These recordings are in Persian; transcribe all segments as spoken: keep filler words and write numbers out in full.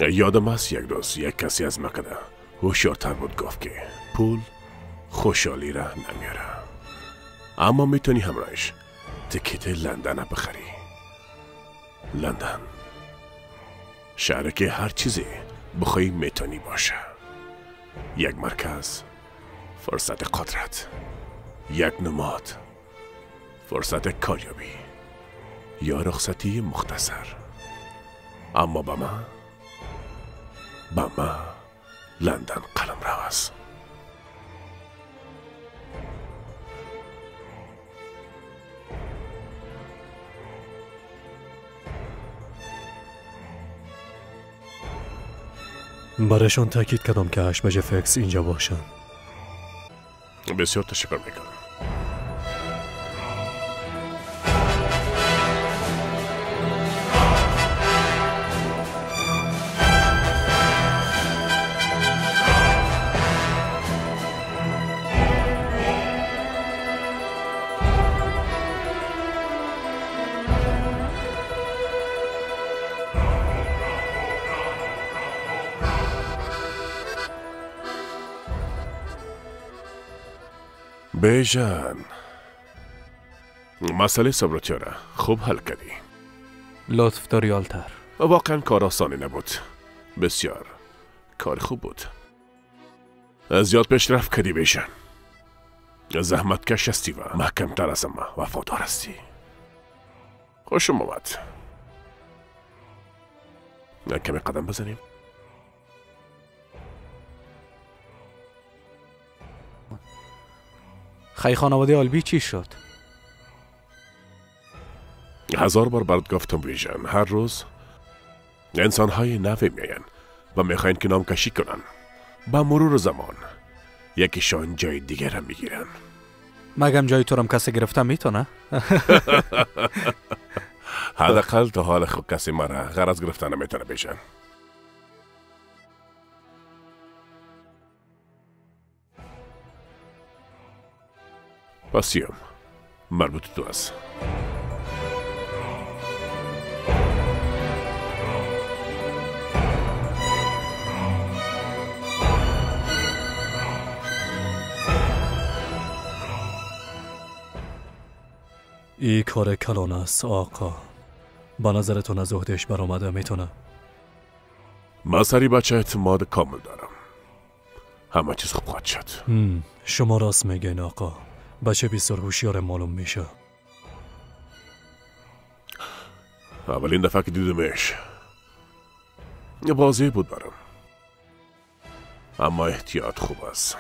یادم است یک روز یک کسی از مقده هوشیارتر بود گفت که پول خوشحالی را نمیاره، اما میتونی همراهش تیکت لندن بخری. لندن شهر که هر چیزی بخوای میتونی باشه، یک مرکز فرصت قدرت، یک نماد فرصت کاریابی یا رخصتی مختصر. اما با ما با ما لندن قلم رو است. برایشان تاکید کردم که اشمج فکس اینجا باشن. بسیار تشکر میکنم. بیژن، مسئله صبرتیاره خوب حل کردی. لطف داری آلتر. واقعا کار آسانی نبود، بسیار کار خوب بود. زیاد پیشرفت کردی بیژن، زحمت کش هستی و محکم تر از ما وفادار هستی. خوشم آمد. کمی قدم بزنیم. خی خانواده آلبی چی شد؟ هزار بار برات گفتم بیژن، هر روز انسان های نوی میاین و میخواین که نام کشی کنن. با مرور زمان یکیشان جای دیگر هم میگیرن. مگم جای تو رم کسی گرفتم میتونه؟ حداقل تا حال خود کسی مرا غرض گرفتن نمیتونه بیژن. پسیم مربوط تو است. این کار کلان است آقا. با نظرتون از عهدهش برآمده میتونه؟ من سری بچه اعتماد کامل دارم. همه چیز خوب خواهد شد. شما راست میگین آقا. بچه بسیار هوشیار معلوم میشه. اولین دفعه که دیدمش بازی بود برام، اما احتیاط خوب است.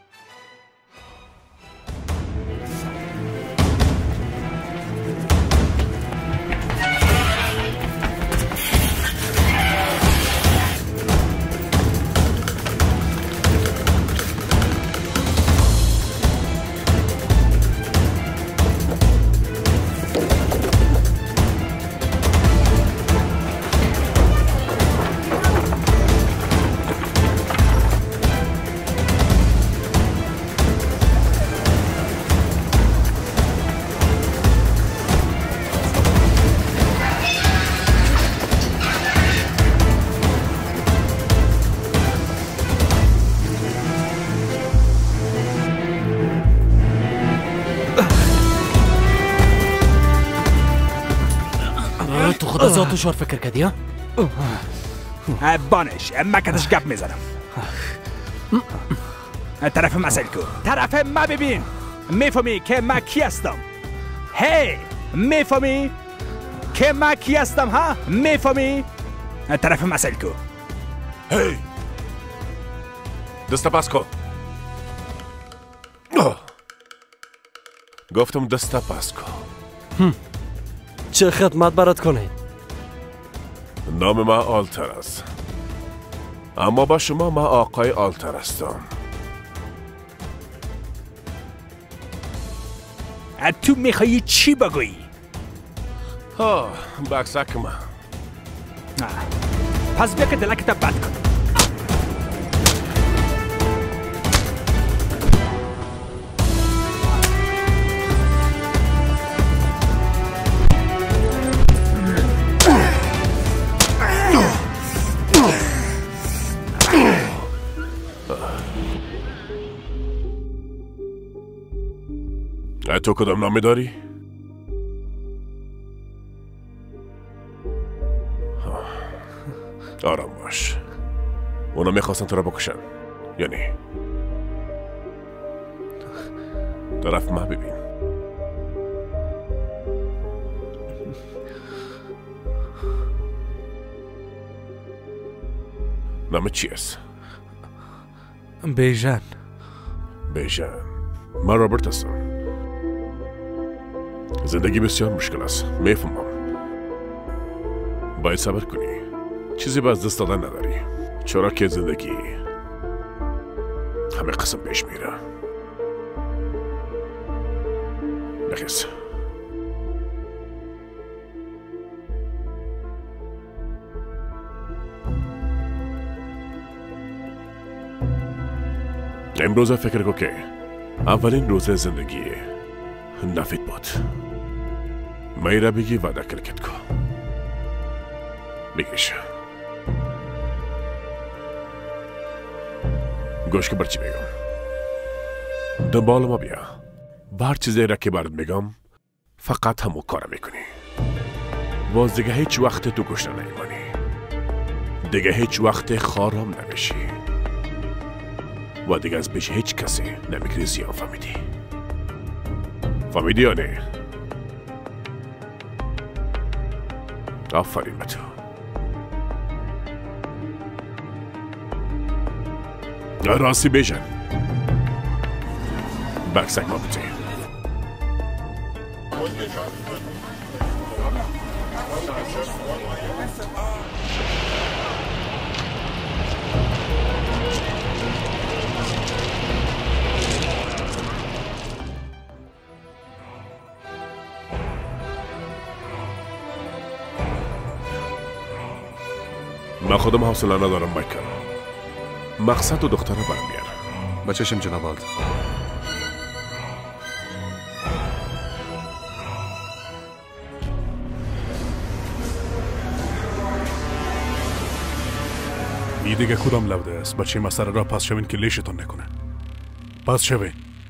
ذاتو شور فکر کردی ها؟ بانش مکتش گپ میزنم. طرف مسئل کو، طرف ما ببین. میفهمی که ما کی هستم؟ هی میفهمی که ما کی هستم ها؟ میفهمی؟ طرف مسئل کو. هی دست پس کن. گفتم دست پس کن. چه خدمت برات کنه؟ نام ما آلتر است، اما با شما ما آقای آلتر هستم. تو میخوایی چی بگویی؟ ها بکسک ما. پس بیا که دلکت بد کن. تو کدام نامه داری؟ آرام باش. اونا میخواستن تو را بکشن یعنی طرف ما ببین. نامه چی است؟ بیژن. بیژن. من رابرت هستم. زندگی بسیار مشکل است. میفهمم. باید صبر کنی. چیزی به از دست دادن نداری. چرا که زندگی همه قسم پیش میره. بخیز. امروز فکر کو که اولین روز زندگی نفید بود. میره بگی وعده کلکت کو. بگیش. گوش که برچی بگم. دنبال ما بیا. بار چیزی را که برات میگم فقط همو کار میکنی. باز دیگه هیچ وقت تو گوش نمیمانی. دیگه هیچ وقت خارم نمیشی. و دیگه از پیش هیچ کسی نمیگیری زیان فهمیدی. فهمیدی یا نه؟ آفرین به تو. راستی بیژن بکسک ما بتی. من خودم حوصله ندارم مایکل. مقصد و دختر رو برم بیار. با چشم جناب آلت. این دیگه کدام لوده است؟ بچه مسئله را پس شوین که لیشتون نکنه. پس شوین.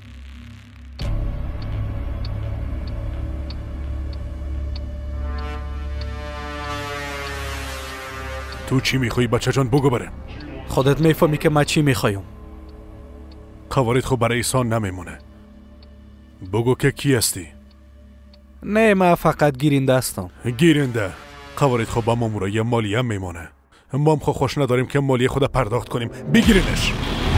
تو چی میخوایی بچه جان بگو برم. خودت میفهمی که من چی میخوایم. کاوارت خب برای ایسان نمیمونه. بگو که کی هستی؟ نه من فقط گیرنده هستم. گیرنده؟ کاوارت خب با مامورا یه مالی هم میمونه. ما هم خب خوش نداریم که مالی خود پرداخت کنیم. بگیرینش.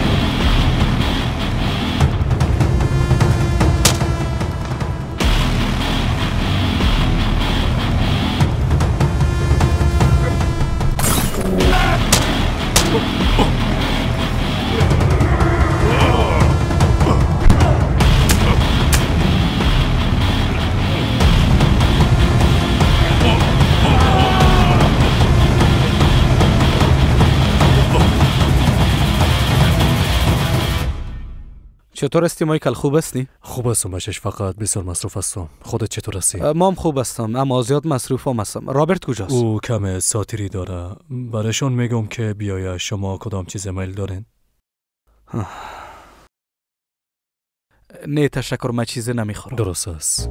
چطور هستی مایکل؟ خوب هستی؟ خوب هستم بچش، فقط بسیار مصروف هستم. خودت چطور هستی؟ ما هم خوب هستم اما زیاد مصروف هم هستم. رابرت کجاست؟ او کم ساتیری داره. برایشون میگم که بیاید. شما کدام چیز میل دارین؟ نه تشکر، من چیزی نمیخورم. درست است.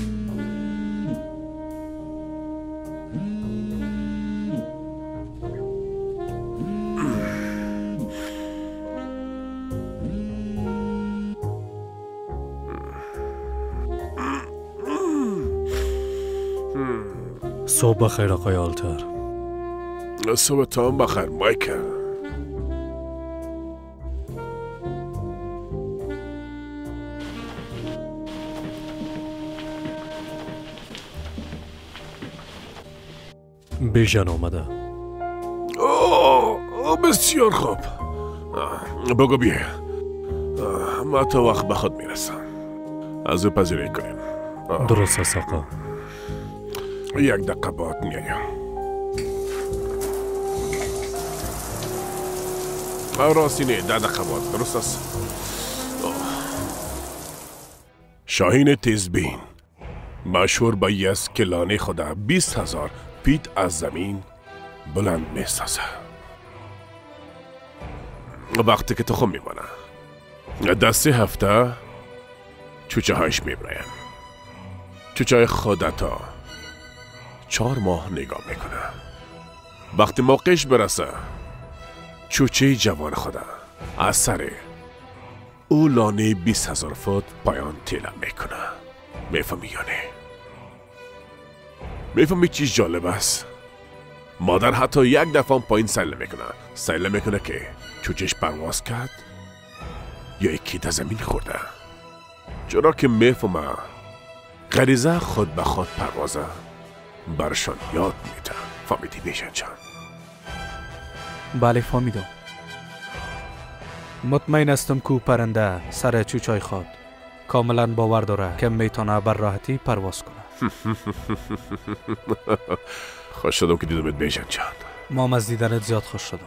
صبح بخیر آقای آلتر. صبح تا هم بخیر مایکل. بیژن آمده. اوه بسیار خوب. بگو بیا. ما تا وقت به خود میرسم. از او پذیرایی کنیم. درست است آقا. یک دقیقه باید میایم. راستی نه ده دقیقه باید. درست است. شاهین تیزبین مشهور به این است که لانه خدا بیست هزار فیت از زمین بلند میسازه. وقتی که تخم میمانه در سه هفته چوچه هایش میبراین. چوچه های خودتا چهار ماه نگاه میکنه. وقتی موقعش برسه چوچه جوان خدا از سر او لانه بیست هزار فوت پایان تیله میکنه. میفهمی یا نه؟ میفهمی چیز جالب است؟ مادر حتی یک دفعه پایین سیله میکنه. سیله میکنه که چوچهش پرواز کرد یا یکی در زمین خورده. چرا که میفهمه غریزه خود به خود پروازه برشان یاد میده. فهمیدی بیژن جان؟ بله فهمیدم. مطمئن هستم که پرنده سر چوچای خود کاملا باور داره که میتونه بر راحتی پرواز کنه. خوش شدم که دیدمت بیژن جان. ما از دیدنت زیاد خوش شدم.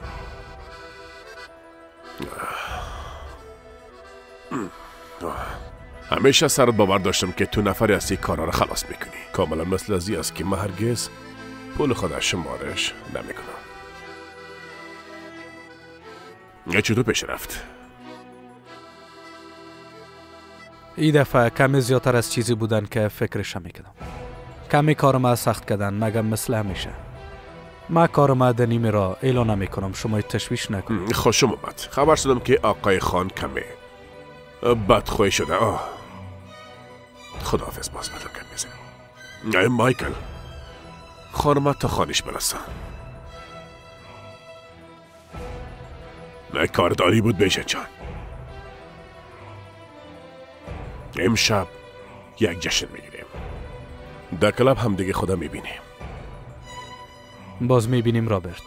همیشه سرت باور داشتم که تو نفری هستی کارا رو خلاص میکنی. کاملا مثل ازی است که من هرگز پول خود شمارش نمیکنم. یا چطور پیش رفت؟ این دفعه کمی زیادتر از چیزی بودن که فکرش میکردم. کمی کارم سخت کردن مگم مثل همیشه. ما کارم دنیمی را اعلان نمیکنم. شما تشویش نکنید. خوشم اومد. خبر شدم که آقای خان کمی بدخوی شده. آه خداحافظ. باز بدم کم میزنم. ای مایکل خانم تا خانش برسه. نه کارداری بود بیژن جان. امشب یک جشن میگیریم. در کلاب هم دیگه خدا میبینیم. باز میبینیم رابرت.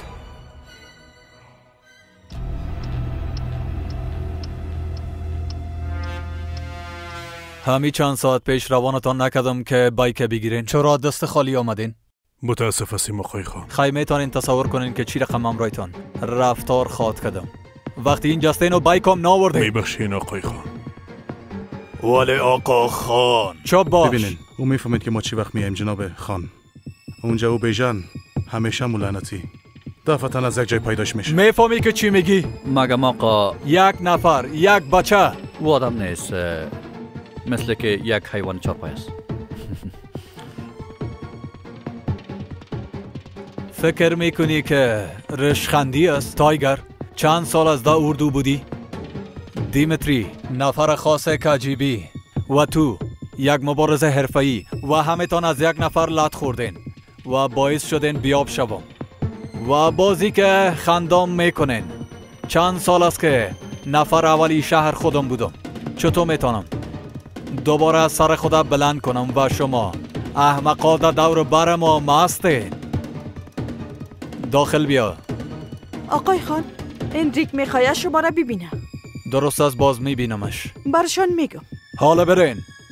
همی چند ساعت پیش روانتان نکردم که بایک بگیرین. چرا دست خالی آمدین؟ متاسف هستیم آقای خان. خیلی میتونین تصور کنین که چی رقم امرایتان رفتار خواد کردم وقتی این جستین و بایکم ناوردین. میبخشین آقای خان. ولی آقا خان چوب باش. ببینین او میفهمید که ما چی وقت میایم جناب خان. اونجا او بیژن همیشه مولانتی دفعتاً از یک جای پیداش میشه. میفهمی که چی میگی؟ مگم آقا یک نفر یک بچه او آدم نیست، مثل که یک حیوان چارپای است. فکر میکنی که رشخندی است تایگر؟ چند سال از دا اردو بودی؟ دیمتری نفر خاص کاجیبی و تو یک مبارز حرفه‌ای و همه تان از یک نفر لط خوردین و باعث شدین بیاب شوم و بازی که خندام میکنین. چند سال است که نفر اولی شهر خودم بودم. چطور میتونم دوباره سر خدا بلند کنم و شما احمقا در دور بر ما مستین؟ داخل بیا. آقای خان اندریک میخواید شما را ببینه. درست از باز میبینمش. برشان میگم. حالا برین.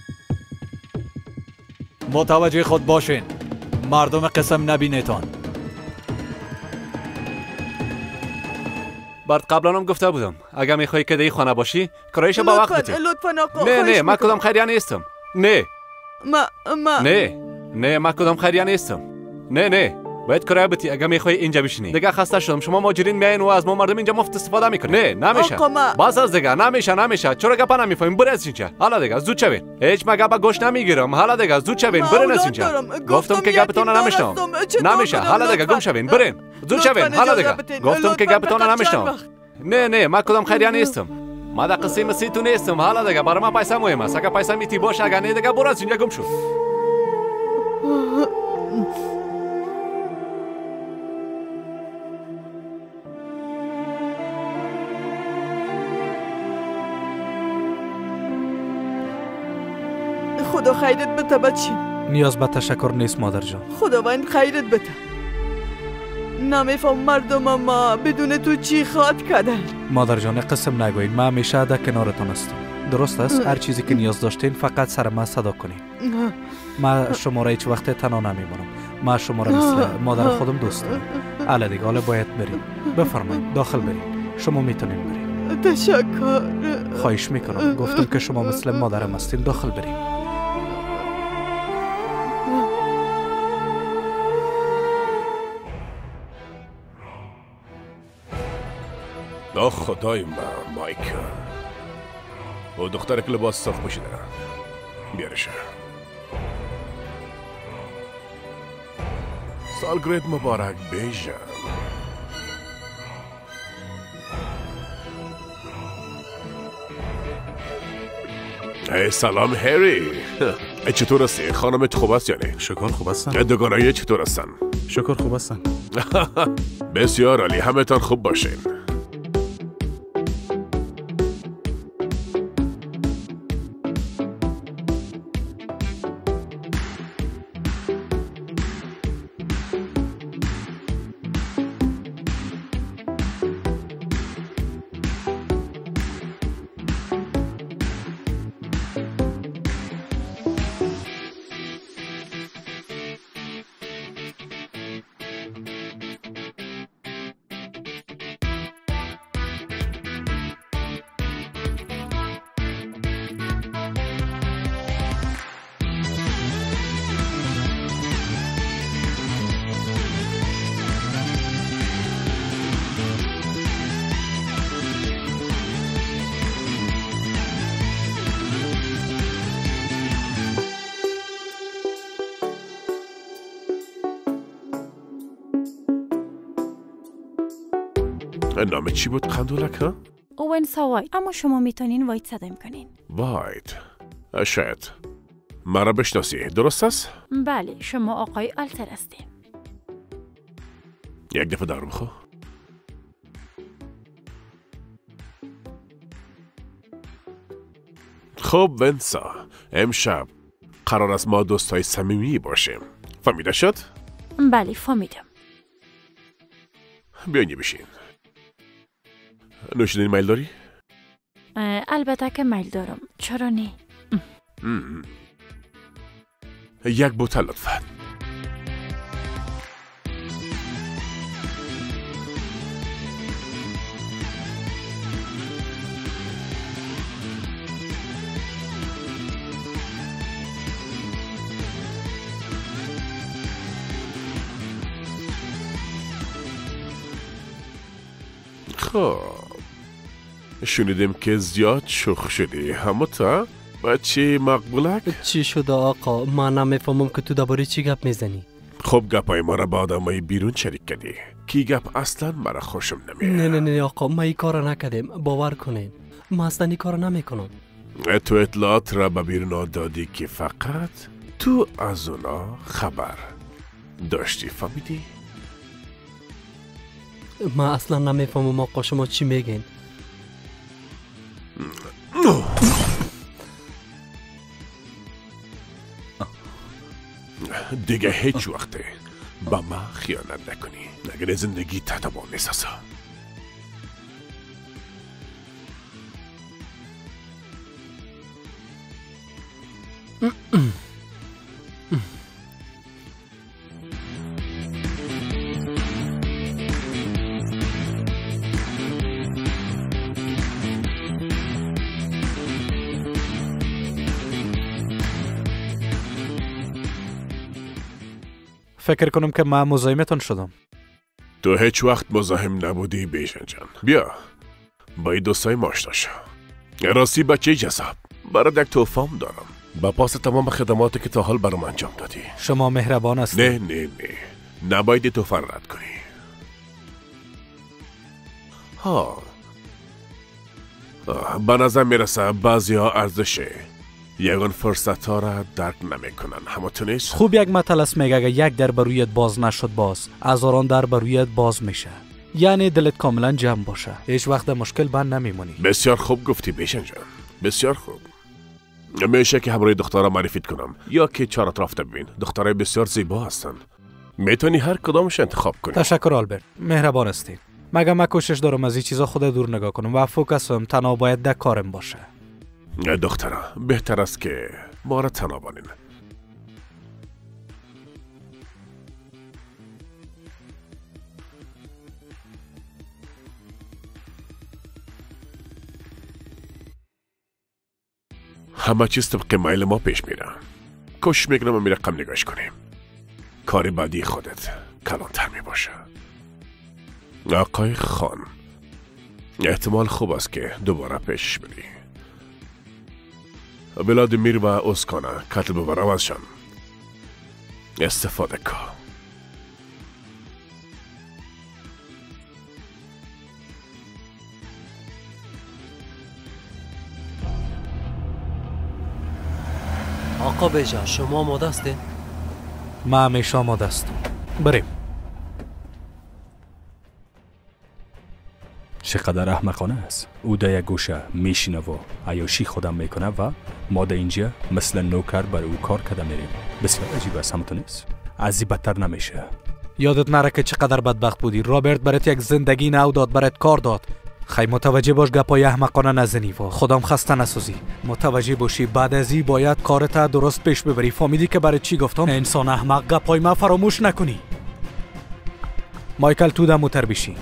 متوجه خود باشین. مردم قسم نبینیتان. برد قبلا هم گفته بودم اگر میخوایی که دی خانه باشی کرایش با وقت بده. لطفاً آقا. نه نه من کدام خیریه نیستم. نه ما ما نه نه من کدام خیریه نیستم. نه نه باید کرایه بدی اگر میخوای اینجا بشینی. دیگه خسته شدم. شما ماجرین میاین و از ما مردم اینجا مفت استفاده میکنه. نه نمیشه. باز از دیگه نمیشه نمیشه. چرا گپا نمیفهمیم؟ برین از اینجا. حالا دیگه زود شوین. هیچ مگه با گوش نمیگیرم. حالا دیگه زود شوین. برین از اینجا. گفتم که گپتون نمیشنم. نمیشه. حالا دیگه گم شوین. برین. زود شوین. حالا دیگه گفتم که گپتون نمیشنم. نه نه من کدام خیریه نیستم. ما در قسم سیتو نیستم. حالا دیگه برای من پیسه مهم است. اگه پیسه میتی باشه اگه نه دیگه برو از اینجا گم شو. خدا خیرت بده بچه. نیاز به تشکر نیست مادر جان. خداوند خیرت بده. نمیفهم مردم ما بدون تو چی خواد کردن. مادر جان قسم نگوین. ما همیشه در کنارتان هستم. درست است؟ هر چیزی که نیاز داشتین فقط سر ما صدا کنین. ما شما را هیچ وقت تنها نمیمونم. ما شما را مثل مادر خودم دوست دارم. حالا دیگه حالا باید بریم. بفرمایید داخل برین. شما میتونین برین. تشکر. خواهش میکنم. گفتم که شما مثل مادرم هستین. داخل برین. آه خدای من مایکل. او دختر که لباس صاف پوشیده بیارشه. سالگرد مبارک بیژن. ای سلام هری. چطور هستی؟ خانمت خوب است یا نه؟ شکر خوب هستن. دوگانایی چطور هستن؟ شکر خوب هستن. بسیار عالی، همه تان خوب باشین. نام چی بود قندولک ها؟ اوون ساوای، اما شما میتونین وایت صدایم کنین. وایت؟ شاید مرا بشناسی، درست است؟ بله، شما آقای آلتر هستین. یک دفعه دارم خو. خب ونسا، امشب قرار است ما دوستای صمیمی باشیم. فهمیده شد؟ بله فهمیدم. بیاین بشین. نوشیدنی میل داری؟ البته که میل دارم. چرا نه؟ یک بوتل لطفاً. خب شنیدیم که زیاد شوخ شدی، همه تا بچه مقبولک؟ چی شده آقا؟ من نمیفهمم که تو درباره چی گپ میزنی. خب گپای ما را با آدمای بیرون شریک کردی. کی گپ اصلا مرا خوشم نمیاد. نه نه نه آقا، ما این کارو نکردیم، باور کنین. ما اصلا این کارو نمیکنم. تو اطلاعات را به بیرون دادی که فقط تو از اونا خبر داشتی، فهمیدی؟ ما اصلا نمیفهمم آقا شما چی میگین. دیگه هیچ وقته با ما خیانت نکنی، نگه زندگی تحت ما میسازه. فکر کنم که من مزاحمتون شدم. تو هیچ وقت مزاحم نبودی بیژن جان. بیا با این دوستای ما آشنا شو. راستی بچه جذاب، برات یک تحفه‌ام دارم با پاس تمام خدماتی که تا حال برام انجام دادی. شما مهربان هستید. نه نه نه نباید تحفه رد کنی. ها به نظر میرسه بعضی ها ارزشه یگان فرصت ها را درک نمی کنن. همونطور نیست؟ خوب یک مطل است میگه اگه یک در برویت باز نشد باز هزاران در برویت باز میشه. یعنی دلت کاملا جمع باشه، هیچ وقت مشکل بند نمیمونی. بسیار خوب گفتی بیژن جان، بسیار خوب. میشه که همراه دخترها معرفیت کنم یا که چهار اطراف ببین. دخترای بسیار زیبا هستن، میتونی هر کدامش انتخاب کنی. تشکر آلبرت، مهربان هستید. مگه من کوشش دارم از این چیزا خود دور نگاه کنم و فوکسم تنها باید در کارم باشه. دخترا بهتر است که ما را تنها بانین. همه چیز طبق میل ما پیش میره. کوشش میکنم و میرقم نگاش کنیم. کار بعدی خودت کلانتر می باشه. آقای خان، احتمال خوب است که دوباره پیش بری. ولادیمیر و اسکانا کتب و روازشان استفاده که آقا بیژن شما آماده هستین؟ ما همیشه آماده هستم. بریم. چقدر احمقانه است. او در یک گوشه میشینه و عیاشی خودم میکنه و ما در اینجا مثل نوکر بر او کار کرده میریم. بسیار عجیب است، همتون نیست؟ از این بدتر نمیشه. یادت نره که چقدر بدبخت بودی. رابرت برات یک زندگی نو داد، برات کار داد. خیلی متوجه باش گپای احمقانه نزنی و خودم خسته نسازی. متوجه باشی بعد از این باید کارت درست پیش ببری. فهمیدی که برای چی گفتم؟ انسان احمق گپای ما فراموش نکنی. مایکل تو دموتر بشی.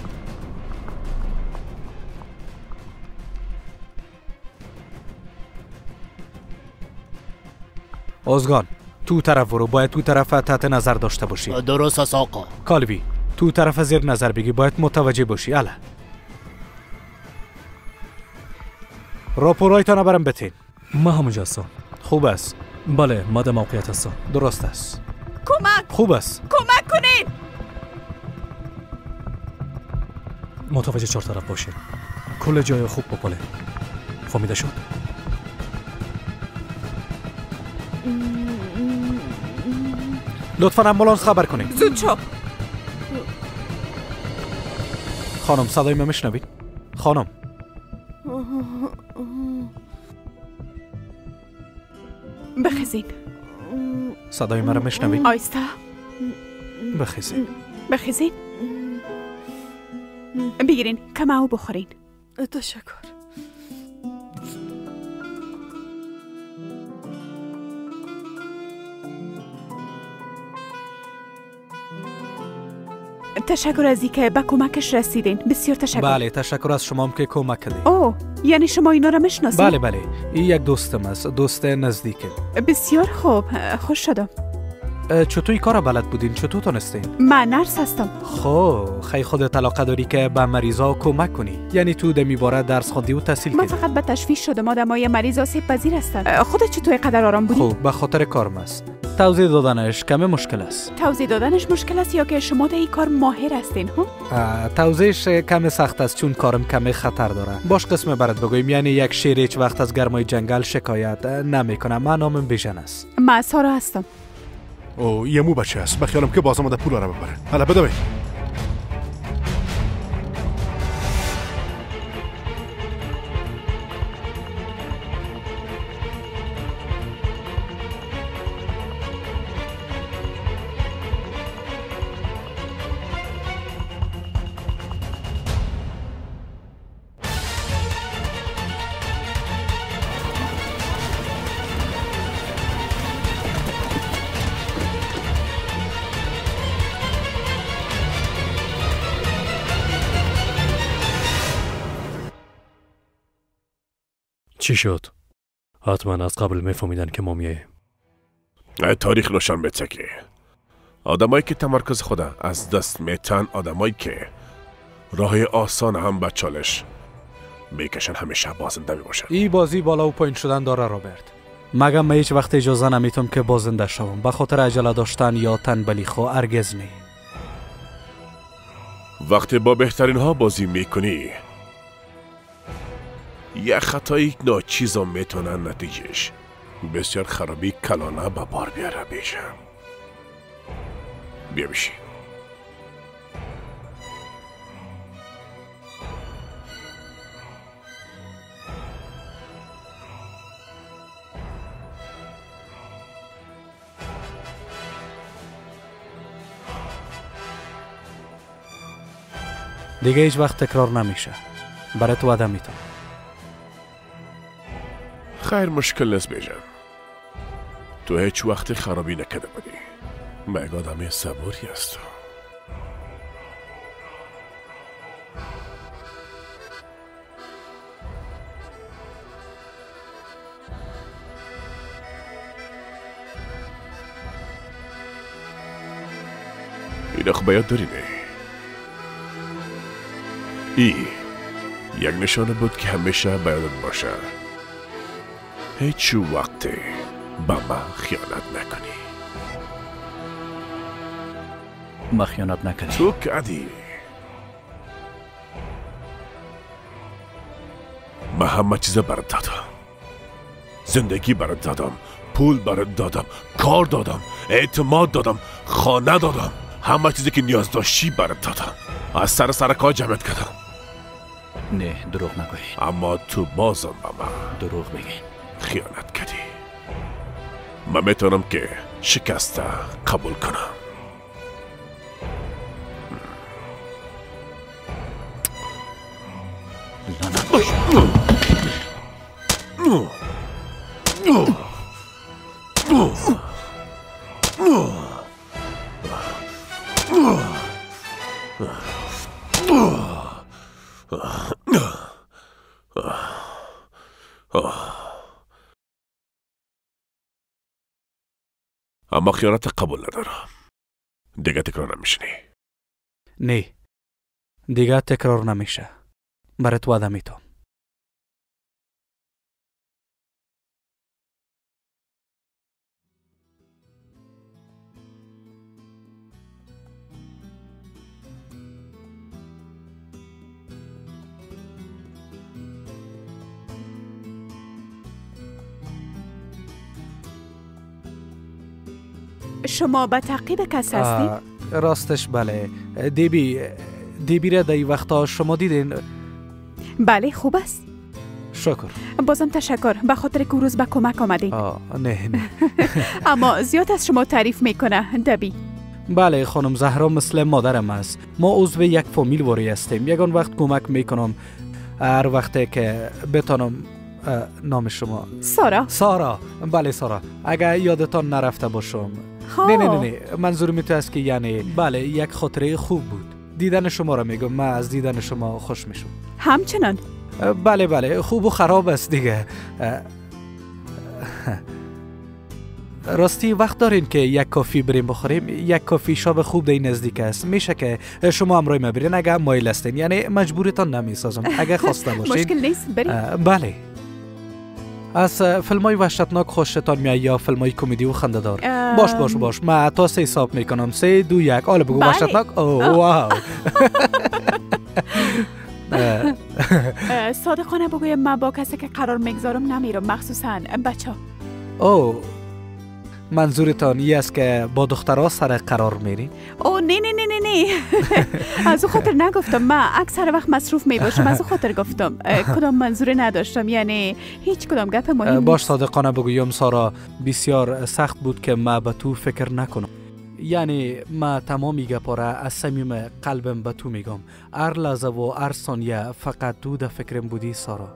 ازگان تو طرف برو، باید تو طرف تحت نظر داشته باشی. درست است آقا. کالوی تو طرف زیر نظر بگی، باید متوجه باشی. اله راپورایتان برم بتین. ما همونجا هستم. خوب است. بله ما در موقعیت هستم. درست است. کمک. خوب است. کمک کنین. متوجه چهار طرف باشین. کل جای خوب بپاله. فهمیده شد؟ لطفاً امبولانس خبر کنین. زود شو. خانم صدای من میشنوید؟ خانم بخیزین. صدای من رو میشنوید؟ آیسته. بخیزین. بخیزین. بگیرین کم او بخورین. تشکر. تشکر از اینکه به کمکش رسیدین. بسیار تشکر. بله تشکر از شما هم که کمک کردین. اوه یعنی شما اینا را میشناسید؟ بله بله این یک دوستم است، دوست نزدیکه. بسیار خوب، خوش شدم. چطور این کار بلد بودین؟ چطور تونستین؟ من نرس هستم. خب خیلی خودت علاقه داری که به مریضا کمک کنی، یعنی تو در میباره درس خوندی و تحصیل کردی؟ من فقط به تشویش شدم آدمای مریض آسیب پذیر هستن. خودت چطور اینقدر آرام بودی؟ خب به خاطر کارم است. توضیح دادنش کم مشکل است. توضیح دادنش مشکل است یا که شما در این کار ماهر هستین؟ ها؟ توضیحش کم سخت است چون کارم کم خطر داره. باش قسم برات بگویم، یعنی یک شیر هیچ وقت از گرمای جنگل شکایت نمیکنه. من نامم بیژن است. من سارا هستم. او یه مو بچه است. بخیالم که باز آمده پول را ببره. حالا بدوی. چی شد؟ حتما از قبل میفهمیدن که ما میاییم. تاریخ نشان میده که آدمایی که تمرکز خود از دست میتن، آدمایی که راه آسان هم به چالش میکشن همیشه بازنده میباشن. این بازی بالا و پایین شدن داره رابرت. مگه من هیچ وقت اجازه نمیتونم که بازنده شوم به خاطر عجله داشتن یا تنبلی خو هرگز نی. وقتی با بهترین ها بازی میکنی یه خطایی ناچیزا میتونن نتیجهش بسیار خرابی کلانه به بار بیاره. بیشم بیا بشی. دیگه هیچ وقت تکرار نمیشه. برای تو وعده میتونم. خیر مشکل نیست بیژن. تو هیچ وقت خرابی نکرده بودی. من آدم صبوری هستم. این اخ باید داری نه. ای یک نشانه بود که همیشه باید باشه. هیچ وقت با ما خیانت نکنی. ما خیانت نکنی. تو کردی. ما همه چیز برات دادم. زندگی برات دادم، پول برات دادم، کار دادم، اعتماد دادم، خانه دادم، همه چیزی که نیاز داشتی برات دادم. از سر سر کار جمعت کردم. نه دروغ نگوی. اما تو بازم با ما دروغ بگی. خیانت کردی. من میتونم که شکست قبول کنم. اما خیانت قبول ندارم. دیگه تکرار نمیشنی. نه دیگه تکرار نمیشه. برات وعده میتونم. شما به تعقیب کس هستید؟ راستش بله. دیبی دیبی را در وقتا شما دیدین؟ بله خوب است. شکر. بازم تشکر به خاطر که روز به کمک آمدین. آه نه نه. اما زیاد از شما تعریف میکنه دبی. بله خانم زهرا مثل مادرم است. ما عضو یک فامیل واری هستیم. یگان وقت کمک میکنم هر وقتی که بتانم. نام شما؟ سارا. سارا. بله سارا. اگر یادتان نرفته باشم. نه نه نه نه منظورم تو است که یعنی بله یک خاطره خوب بود. دیدن شما را میگم. من از دیدن شما خوش میشم. همچنان. بله بله خوب و خراب است دیگه. راستی وقت دارین که یک کافی بریم بخوریم؟ یک کافی شاپ خوب در نزدیک است. میشه که شما همراه ما برین اگر مایل هستین. یعنی مجبورتان نمیسازم اگر خواسته باشین. مشکل نیست بریم. بله. از فیلم‌های وحشتناک خوشتان میاد یا فیلم‌های کمدی و خنده‌دار؟ ام... باش باش باش من تا سه حساب میکنم. سه دو یک. حالا بگو. بله. وحشتناک. اوه واو. صادقانه بگویم من با کسی که قرار میگذارم نمیرم، مخصوصا بچه ها. اوه منظورتان این است که با دخترها سر قرار میرین؟ اوه نه نه نه نه نه از او خاطر نگفتم. من اکثر وقت مصروف می باشم. از او خاطر گفتم. کدام منظور نداشتم. یعنی هیچ کدام گپ مهم نیست. باش صادقانه بگویم سارا بسیار سخت بود که من به تو فکر نکنم. یعنی من تمامی گپا را از صمیم قلبم به تو میگم. هر لحظه و هر ثانیه فقط تو در فکرم بودی سارا.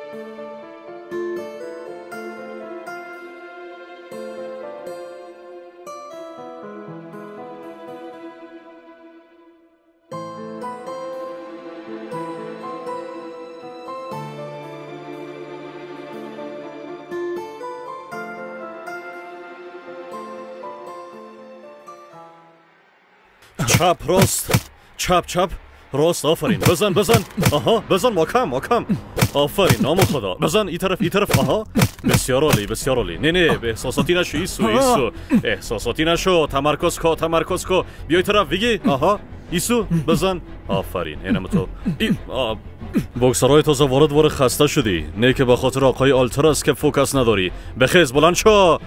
چپ راست چپ چپ راست آفرین بزن بزن آها بزن ماکم ماکم آفرین نام خدا بزن این طرف این طرف آها بسیار عالی بسیار عالی نه نه به احساساتی نشو ایسو ایسو احساساتی نشو تمرکز کو تمرکز کو بیای طرف بگی آها ایسو بزن آفرین اینم تو بوکسرای تازه وارد وارد خسته شدی نه که به خاطر آقای آلتر است که فوکس نداری بخیز بلند شو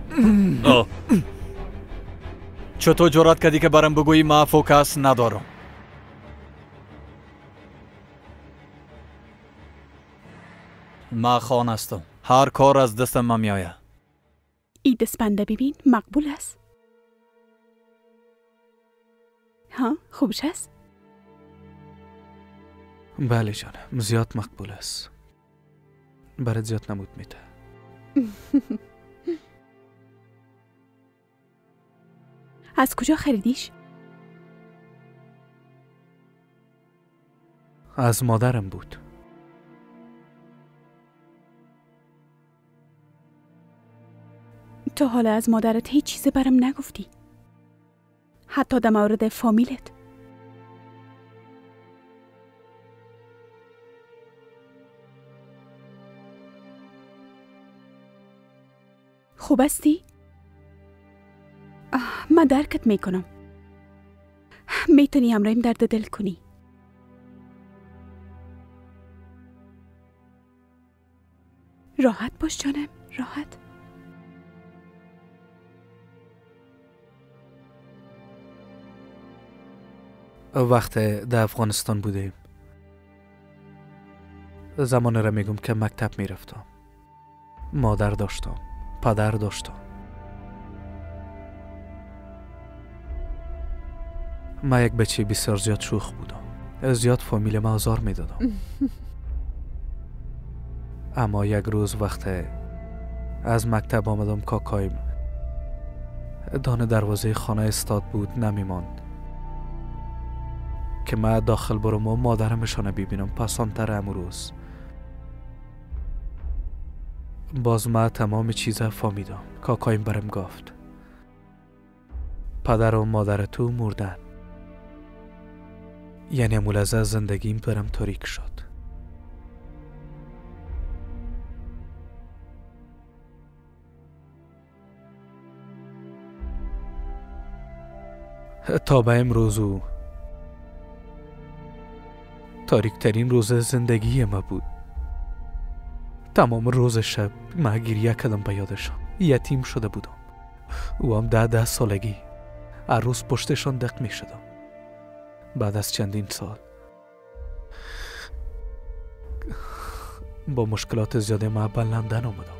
چطور جرأت کردی که برام بگویی ما فوکس ندارم؟ ما خان هستم. هر کار از دستم ما میآید. این دستبنده ببین مقبول است. ها خوبش است؟ بله جانم زیاد مقبول است. برات زیاد نمود میده. از کجا خریدیش؟ از مادرم بود. تو حالا از مادرت هیچ چیزی برام نگفتی؟ حتی در مورد فامیلت؟ خوب هستی؟ من درکت میکنم. میتونی همراهیم درد دل کنی. راحت باش جانم راحت. وقت در افغانستان بودیم زمان را میگم که مکتب میرفتم. مادر داشتم پدر داشتم. من یک بچه بسیار زیاد شوخ بودم. زیاد فامیل ما آزار میدادم. اما یک روز وقت از مکتب آمدم کاکایم دانه دروازه خانه استاد بود نمیماند که من داخل برم و مادرمشانه ببینم. پسانتر امروز باز من تمام چیزا فهمیدم. کاکایم برم گفت پدر و مادر تو مردن. یعنی مولزه زندگیم برم تاریک شد. تا به امروز او تاریک ترین روز زندگی ما بود. تمام روز شب ما گریه کردم به یادشان. یتیم شده بودم. او هم ده ده سالگی هر روز پشتشان دق می شدم. بعد از چندین سال با مشکلات زیاده ما به لندن آمدم.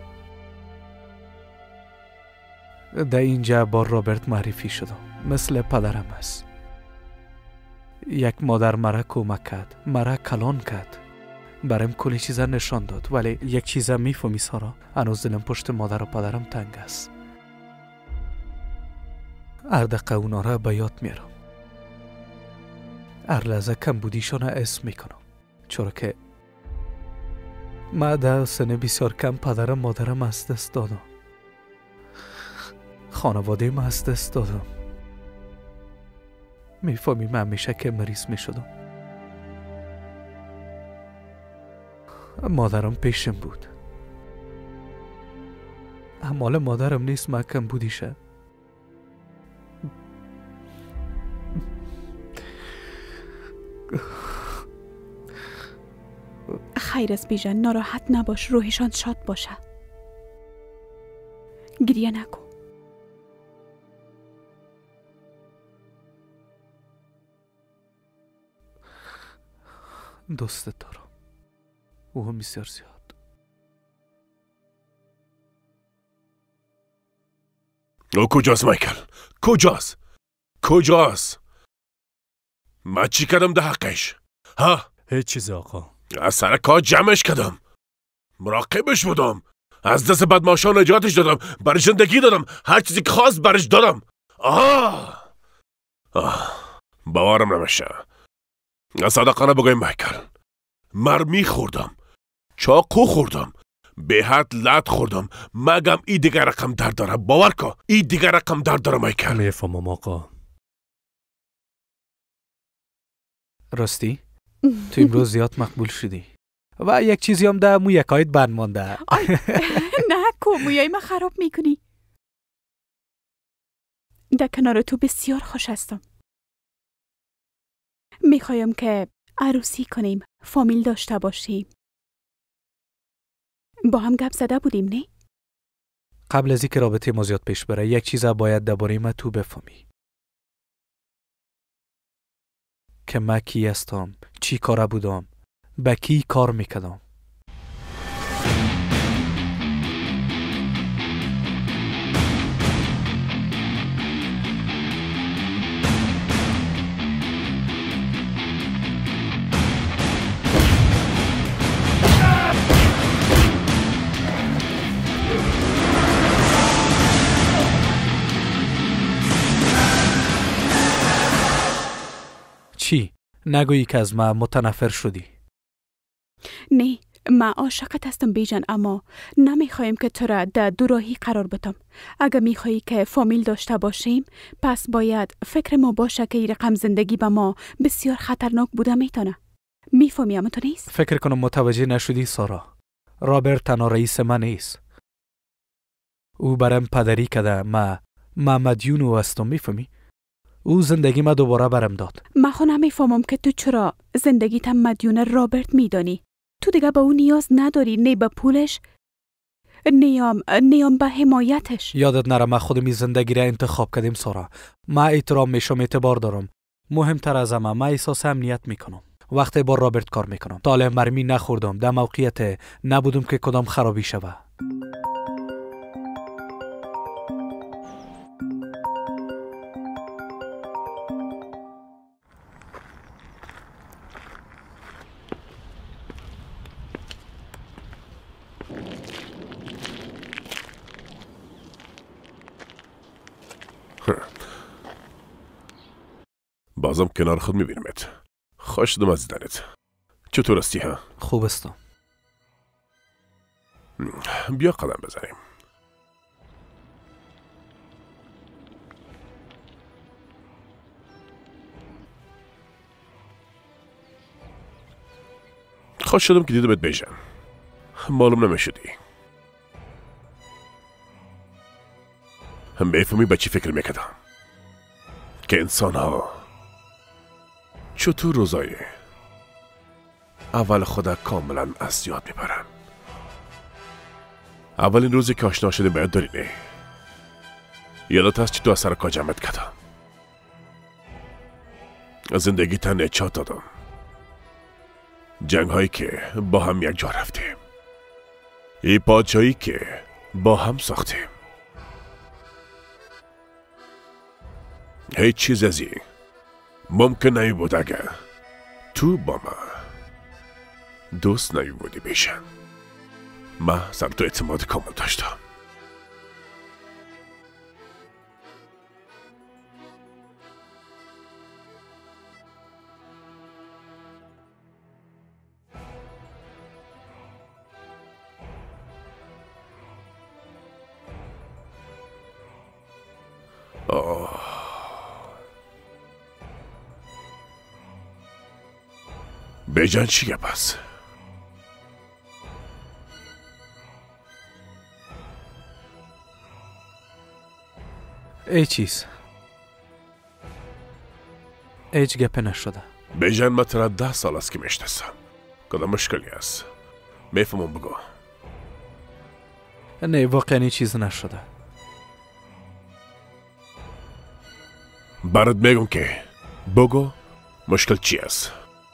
در اینجا با رابرت معرفی شدم. مثل پدرم است. یک مادر مرا کمک کرد. مرا کلان کرد. برام کلی چیزا نشان داد. ولی یک چیزا میفهمی سارا، هنوز دلم پشت مادر و پدرم تنگ است. هر دقیقه اونا را به یاد میارم. هر لحظه کم بودیشان را اسم میکنم. چرا که من در سن بسیار کم پدرم مادرم از دست دادم. خانواده ما از دست دادم. میفهمی من همیشه که مریض میشدم. مادرم پیشم بود. مال مادرم نیست محکم بودیشه. خیر است بیژن، ناراحت نباش. روحشان شاد باشه. گریه نکن. دوستت دارم. او هم بسیار زیاد. او کجاست مایکل؟ کجاست؟ کجاست؟ من چی کردم ده حقش؟ ها؟ هیچ چیز آقا. از سر کار جمعش کردم. مراقبش بودم. از دست بدمعشا نجاتش دادم. برای زندگی دادم. هر چیزی که خواست برش دادم. آه آه باورم نمیشه. صادقانه بگویم مایکل، مرمی خوردم، چاقو خوردم، به حد لط خوردم، مگم ای دیگر رقم درد داره. باور کن ای دیگر رقم درد داره مایکل. میفهمم آقا. راستی تو امروز زیاد مقبول شدی و یک چیزی هم ده مو یکایت بند مانده. نه کو مویای ما خراب میکنی. در کنار تو بسیار خوش هستم. میخوایم که عروسی کنیم، فامیل داشته باشیم. با هم گپ زده بودیم نه؟ قبل از اینکه رابطه ما زیاد پیش بره یک چیز باید درباره من تو بفهمی که من کی هستم، چی کاره بودم، به کی کار میکردم. چی؟ نگویی که از من متنفر شدی؟ نه، من عاشقت هستم بیژن، اما نمیخوایم که تو را در دوراهی قرار بدم. اگر میخوایی که فامیل داشته باشیم پس باید فکر ما باشه که این رقم زندگی به ما بسیار خطرناک بوده میتونه. میفهمی اما تو نیست؟ فکر کنم متوجه نشدی سارا. رابرت تنها رئیس من نیست. او برام پدری کده. ما ما مدیون او هستم. میفهمی؟ او زندگی ما دوباره برم داد. من خود نمیفهمم که تو چرا زندگیت مدیون رابرت میدانی. تو دیگه به او نیاز نداری، نه به پولش نیام نیام به حمایتش. یادت نره ما خودم زندگی را انتخاب کردیم سارا. ما احترام میشم، اعتبار دارم. مهمتر از همه ما احساس امنیت میکنم وقتی با رابرت کار میکنم. طالع مرمی نخوردم، در موقعیت نبودم که کدام خرابی شوه. بازم کنار خود میبینمت. خوش شدم از دیدنت. چطور هستی ها؟ خوب هستم. بیا قدم بزنیم. خوش شدم که دیدمت بیژن. معلوم نمیشدی. هم میفهمی به چی فکر میکردم که انسان ها چطور روزای اول خدا کاملا از یاد میبرن. اولین روزی که آشنا شدیم باید داری نه؟ یادت هست چی تو از سر کار جمعت کردم؟ زندگی تا نجات دادم. جنگ هایی که با هم یک جا رفتیم. ای پادشاهی که با هم ساختیم. هیچ چیز از این ممکن نمی بود اگر تو با ما دوست نمی بودی بیژن. من سر تو اعتماد کامل داشتم. آه بیژن چیه پس؟ ای چیز هیچ گپه نشده. بیژن من ترا ده سال است که میشناسم. کدام مشکلی است؟ میفهمم بگو. نه واقعا چیز نشده. برات میگم که بگو مشکل چی است؟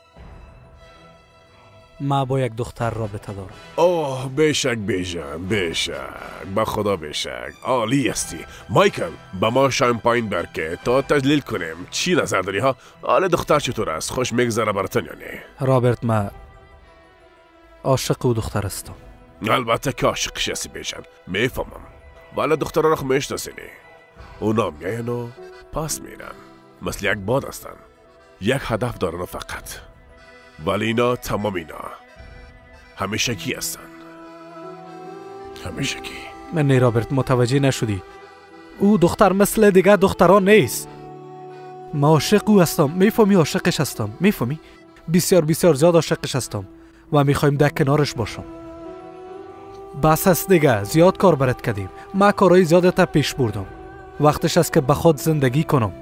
ما با یک دختر رابطه دارم. اوه بیشک بیژن، بیشک با خدا بیشک عالی هستی. مایکل با ما شامپاین برکه تا تجلیل کنیم. چی نظر داری ها؟ حال دختر چطور است؟ خوش میگذره براتون یا نه؟ رابرت ما عاشق او دختر هستم. البته که عاشقش هستی بیژن، میفهمم. ولی دخترها رو میشناسینی، اونا میاین و پاس میرن، مثل یک باد هستن، یک هدف دارن فقط. ولی اینا تمام اینا همیشگی هستن، همیشگی. من نه رابرت، متوجه نشدی. او دختر مثل دیگه دختران نیست. ما عاشق او هستم، میفهمی؟ عاشقش هستم، میفهمی؟ بسیار بسیار زیاد عاشقش هستم و میخوایم در کنارش باشم. بس است دیگه، زیاد کار برات کردیم. ما کارهای زیادت پیش بردم. وقتش است که به خود زندگی کنم.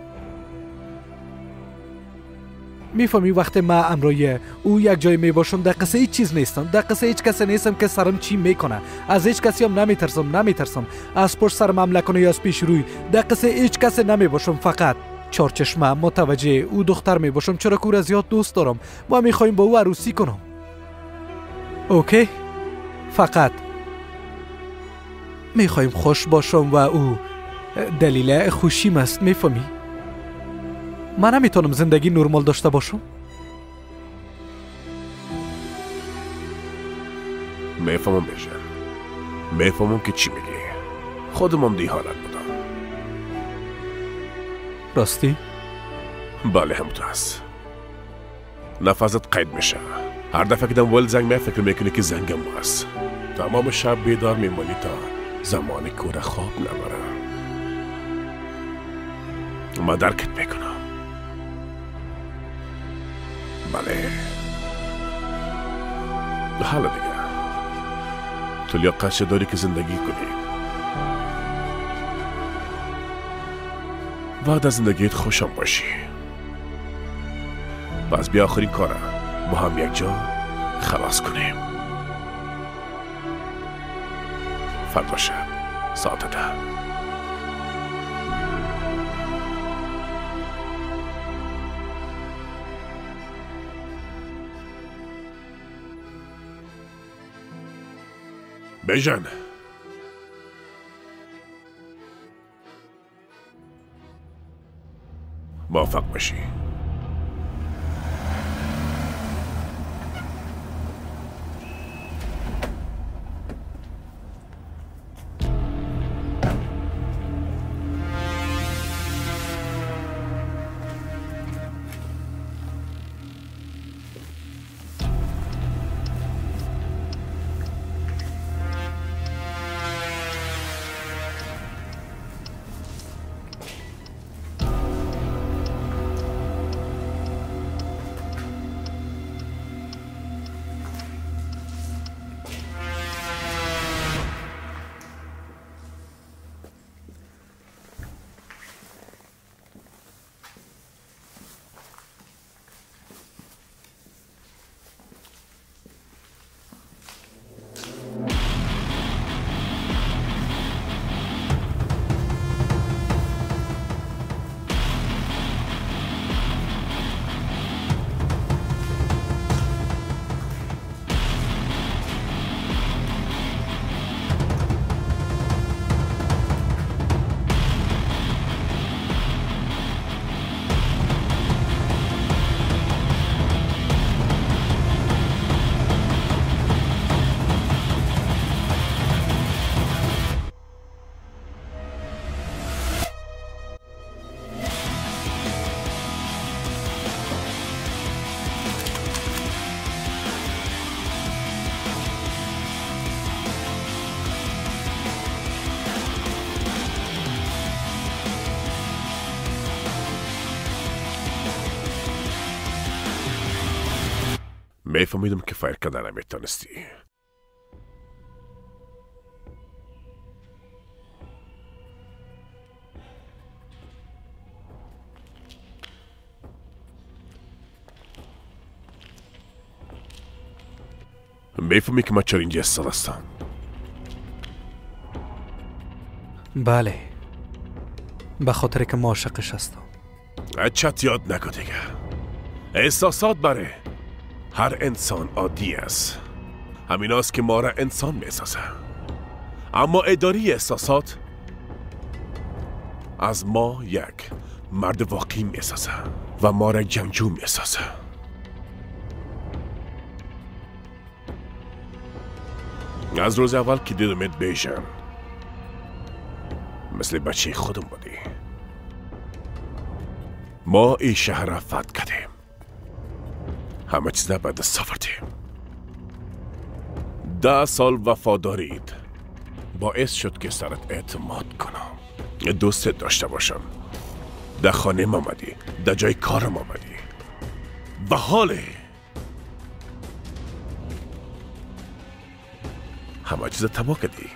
میفهمی وقتی ما امروی او یک جای می باشم در قصه هیچ چیز نیستم، در قصه هیچ کسی نیستم که سرم چی میکنه. از هیچ کسی هم نمیترسم، نمیترسم از پشت سرم حمله کنه یا از پیش روی. در قصه هیچ کسی نمی باشم، فقط چهار چشمه متوجه او دختر می باشم، چرا که او را زیاد دوست دارم. ما میخوایم با او عروسی کنم. اوکی؟ فقط میخوایم خوش باشم و او دلیل خوشیم است، میفهمی؟ من نمیتونم زندگی نرمال داشته باشم. میفهمم بیژن، میفهمم که چی میگی. خودم هم دی حالت بودم. راستی؟ بله همونطور است. نفست قید میشه. هر دفعه که دم ول زنگ می فکر میکنی که زنگم هست. تمام شب بیدار میمانی تا زمانی کوره خواب نبره. ما درکت میکنم. بله. حالا دیگه تو لیاقتش داری که زندگی کنی. بعد از زندگیت خوشم باشی. پس بیا آخرین کاره با هم یک جا خلاص کنیم. فردا شب ساعت ده. بیژن، موفق باشی. میفهمیدم که فایر کردن نمیتونستی. میفهمی که من چرا اینجا استاد هستم؟ بله، به خاطر که ما عاشقش هستم. اچت یاد نکن دیگه. احساسات بره هر انسان عادی است. همین است که ما را انسان میسازه. اما اداری احساسات از ما یک مرد واقعی میسازه و ما را جنگجو میسازه. از روز اول که دیدمت بیژن مثل بچه خودم بودی. ما این شهر را فتح کردیم، همه چیز را به دست آوردیم. ده سال وفادارید باعث شد که سرت اعتماد کنم، دوستت داشته باشم. در خانه ما آمدی، در جای کارم آمدی و حاله همه چیز تباه کردی.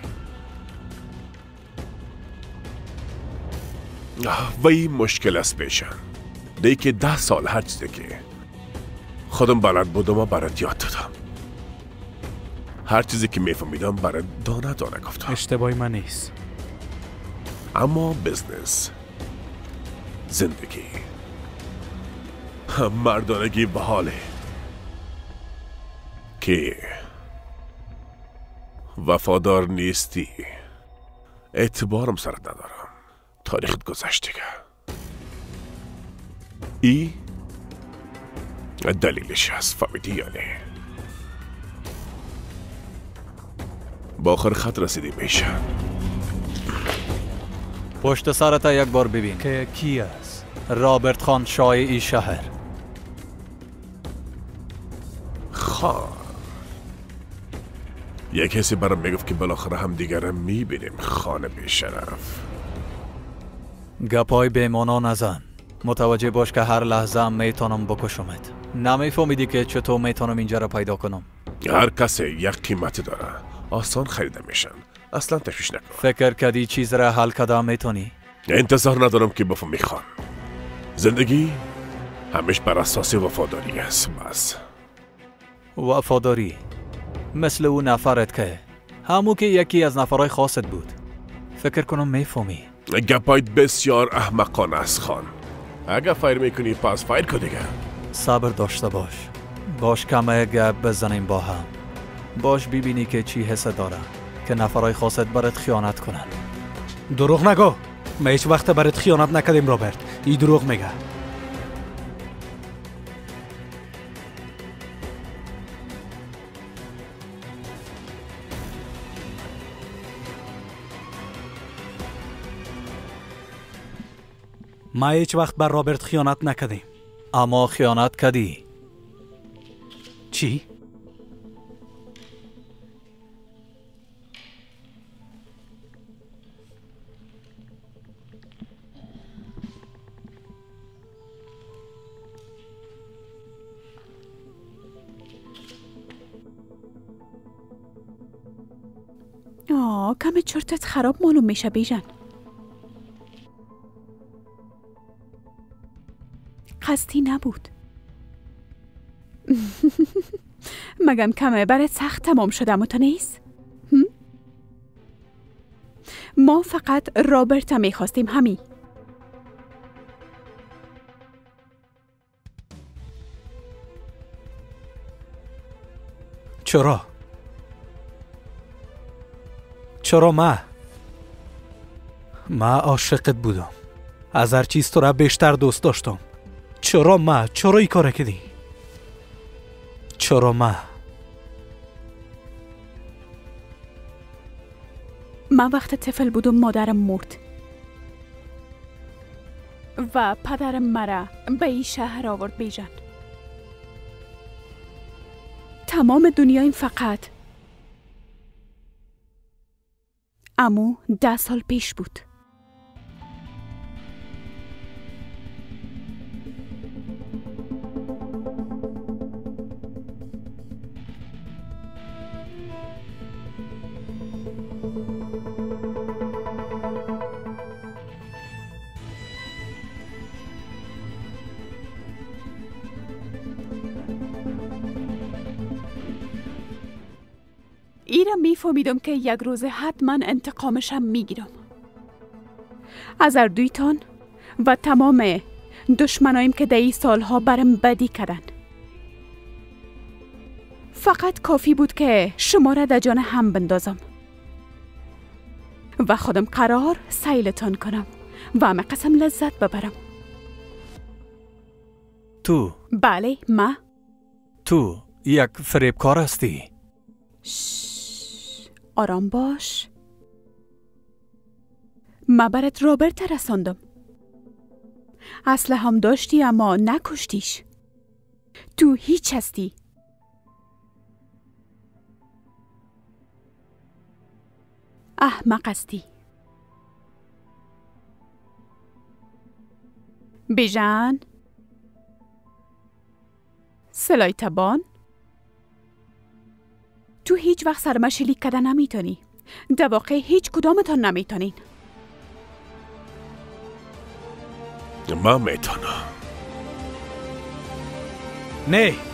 و این مشکل است بیژن. دی که ده سال هر چیزی که خودم بلد بودم و برات یاد دادم. هر چیزی که میفهمیدم برات دانه دانه گفتم. اشتباهی من نیست. اما بزنس، زندگی، مردانگی به حاله که وفادار نیستی اعتبارم سرت ندارم. تاریخت گذشته که ای دلیلش هست. فهمیدی یا نه؟ با آخر خط رسیدی بیژن. پشت سرت یک بار ببین که کی است. رابرت خان شاه ای شهر. خان یک کسی برام میگفت که بالاخره هم دیگر میبینیم. خانه بیشرف. گپای بیمانا نزن. متوجه باش که هر لحظه هم میتونم بکشمت. نمیفهمیدی که چطور میتونم اینجا را پیدا کنم؟ هر کسی یک قیمت داره. آسان خریده میشن. اصلا تشویش نکن. فکر کردی چیز را حل کده میتونی؟ انتظار ندارم که بفهمی خان. زندگی همیش بر اساس وفاداری است. بس وفاداری مثل او نفرت که همو که یکی از نفرهای خاصت بود. فکر کنم میفهمی. گپایت بسیار احمقانه است خان. اگه فایر میکنی پس فایر کن دیگه. صبر داشته باش. باش کمه گپ بزنیم با هم. باش ببینی که چی حس داره که نفرهای خاصت برات خیانت کنن. دروغ نگو. ما هیچ وقت برات خیانت نکردیم رابرت. این دروغ میگه. ما هیچ وقت بر رابرت خیانت نکردیم. اما خیانت کردی. چی؟ آه کم چرتت خراب معلوم میشه بیژن. قصدی نبود. مگم کمه برات سخت تمام شده متو نیست؟ ما فقط رابرت میخواستیم همین. چرا؟ چرا ما؟ ما عاشقت بودم. از هر چیز تو را بیشتر دوست داشتم. چرا ما؟ چرا ای کار کردی؟ چرا ما؟ من وقت طفل بودم مادرم مرد و پدرم مرا به این شهر آورد بیژن. تمام دنیا این فقط امو ده سال پیش بود. ایرا میفهمیدم که یک روز حتما انتقامشم میگیرم از هر دویتان و تمام دشمنایم که در این سالها برم بدی کردن. فقط کافی بود که شما را در جان هم بندازم و خودم قرار سیلتان کنم و همه قسم لذت ببرم. تو؟ بله ما. تو یک فریبکار هستی؟ آرام باش. ما برات رابرت رساندم. اسلحه هم داشتی اما نکشتیش. تو هیچ هستی. احمق هستی. بیژن، سلای تبان، تو هیچ وقت سرما شلیک کردن نمیتونی. در واقع هیچ کدامتان نمیتونین. من میتونم. نه